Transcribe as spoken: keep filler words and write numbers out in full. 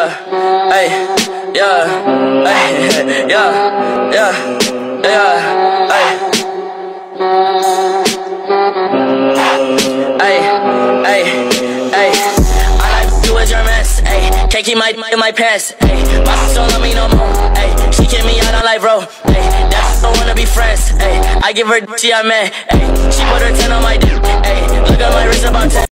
yeah, ay, yeah, ay, yeah, yeah, yeah, ay. Ay, ay, ay. All I do is your mess, ay. Can't keep my in my pants, ay. My sister don't love me no more, ay. She kick me out on life, bro, ay. That don't wanna be friends, ay. I give her she I man, ay. She put her ten on my dick, ay. Look at my wrist about ten.